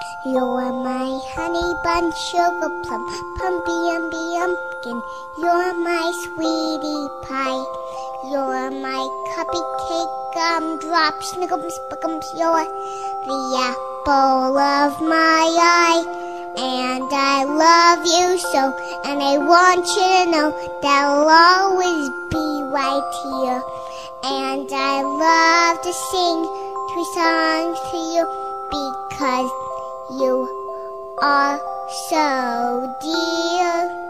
You're my honey bunch, sugar plum, pumpy umby umpkin. You're my sweetie pie. You're my cupcake, gumdrop, snickums, buckums. You're the apple of my eye. And I love you so, and I want you to know that I'll always be right here. And I love to sing 3 songs to you because you are so dear.